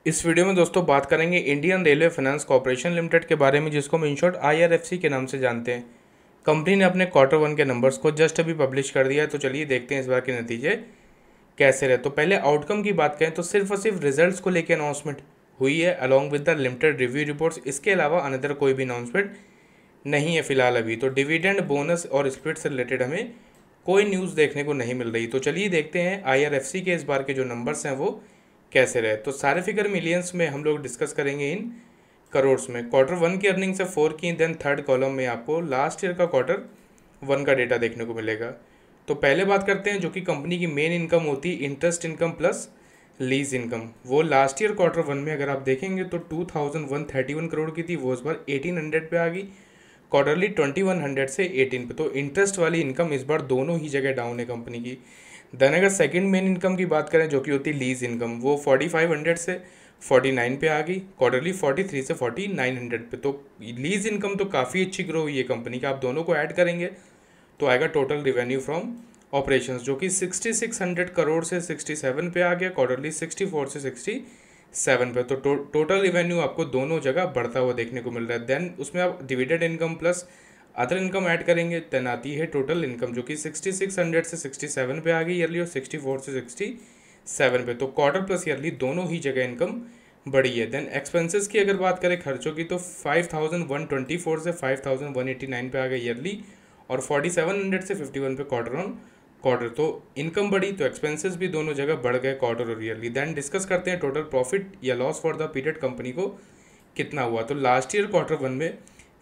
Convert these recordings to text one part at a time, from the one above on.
इस वीडियो में दोस्तों बात करेंगे Indian railway finance corporation limited के बारे में, जिसको हम इन शॉर्ट IRFC के नाम से जानते हैं। कंपनी ने अपने Q1 के नंबर्स को जस्ट अभी पब्लिश कर दिया है, तो चलिए देखते हैं इस बार के नतीजे कैसे रहे। तो पहले आउटकम की बात करें तो सिर्फ और सिर्फ रिजल्ट्स को लेकर अनाउंसमेंट हुई है along with the limited review reports. इसके अलावा अनदर कोई भी अनाउंसमेंट नहीं है फिलहाल अभी। तो डिविडेंड, बोनस और स्प्लिट से रिलेटेड हमें कोई न्यूज़ देखने को नहीं मिल रही। तो चलिए देखते हैं IRFC के इस बार के जो नंबर्स हैं वो कैसे रहे। तो सारे फिगर मिलियंस में हम लोग डिस्कस करेंगे इन करोड्स में। Q1 की अर्निंग से 4 की, देन थर्ड कॉलम में आपको लास्ट ईयर का Q1 का डेटा देखने को मिलेगा। तो पहले बात करते हैं जो कि कंपनी की मेन इनकम होती है, interest income plus lease income. वो लास्ट ईयर Q1 में अगर आप देखेंगे तो 2131 करोड़ की थी, वो इस बार 1800 पे आ गई। क्वार्टरली 2100 से 18 पे। तो इंटरेस्ट वाली इनकम इस बार दोनों ही जगह डाउन है कंपनी की। देन अगर सेकंड मेन इनकम की बात करें जो कि होती है लीज इनकम, वो 4500 से 49 पे आ गई। क्वार्टरली 43 से 4900 पे। तो लीज इनकम तो काफ़ी अच्छी ग्रो हुई है कंपनी का। आप दोनों को ऐड करेंगे तो आएगा टोटल रिवेन्यू फ्रॉम ऑपरेशंस, जो कि 6600 करोड़ से 67 पे आ गया। क्वार्टरली 64 से 67 पे। तो टोटल रिवेन्यू आपको दोनों जगह बढ़ता हुआ देखने को मिल रहा है। देन उसमें आप dividend income plus other income add करेंगे, देन आती है टोटल इनकम, जो कि 6600 से 67 पे आ गई ईयरली और 64 से 67 पे। तो क्वार्टर प्लस ईयरली दोनों ही जगह इनकम बढ़ी है। देन एक्सपेंसेस की अगर बात करें खर्चों की, तो 5124 से 5189 पे आ गई ईयरली और 4700 से 51 पे क्वार्टर ऑन क्वार्टर। तो इनकम बढ़ी तो एक्सपेंसेस भी दोनों जगह बढ़ गए क्वार्टर और ईयरली। देन डिस्कस करते हैं टोटल प्रॉफिट या loss for the period company को कितना हुआ। तो लास्ट ईयर Q1 में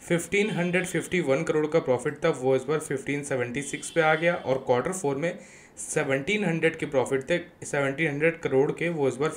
1551 करोड़ का प्रॉफिट था, वो इस बार 1576 पे आ गया। और Q4 में 1700 के प्रॉफिट थे, 1700 करोड़ के, वो इस बार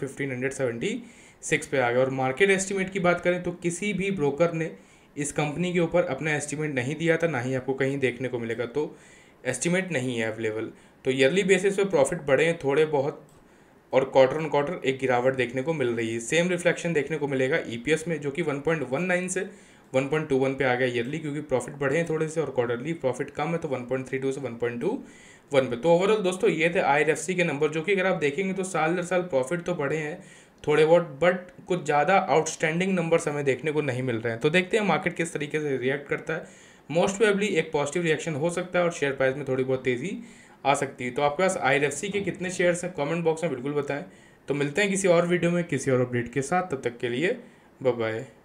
1576 पे आ गया। और मार्केट एस्टिमेट की बात करें तो किसी भी ब्रोकर ने इस कंपनी के ऊपर अपना एस्टिमेट नहीं दिया था, ना ही आपको कहीं देखने को मिलेगा। तो एस्टिमेट नहीं है अवेलेबल। तो ईयरली बेसिस पे प्रॉफिट बढ़े हैं थोड़े बहुत, और क्वार्टर ऑन क्वार्टर एक गिरावट देखने को मिल रही है। सेम रिफ्लेक्शन देखने को मिलेगा EPS में, जो कि 1.19 से 1.21 पे आ गया ईयरली, क्योंकि प्रॉफिट बढ़े हैं थोड़े से और क्वार्टरली प्रॉफिट कम है, तो 1.32 से 1.21 पे। तो ओवरऑल दोस्तों ये थे IRFC के नंबर, जो कि अगर आप देखेंगे तो साल दर साल प्रॉफिट तो बढ़े हैं थोड़े बहुत, बट कुछ ज़्यादा आउटस्टैंडिंग नंबर्स हमें देखने को नहीं मिल रहे हैं। तो देखते हैं मार्केट किस तरीके से रिएक्ट करता है। मोस्ट प्रोबेबली एक पॉजिटिव रिएक्शन हो सकता है और शेयर प्राइस में थोड़ी बहुत तेज़ी आ सकती है। तो आपके पास IRFC के कितने शेयर्स हैं कमेंट बॉक्स में बिल्कुल बताएं। तो मिलते हैं किसी और वीडियो में किसी और अपडेट के साथ, तब तक के लिए बाय बाय।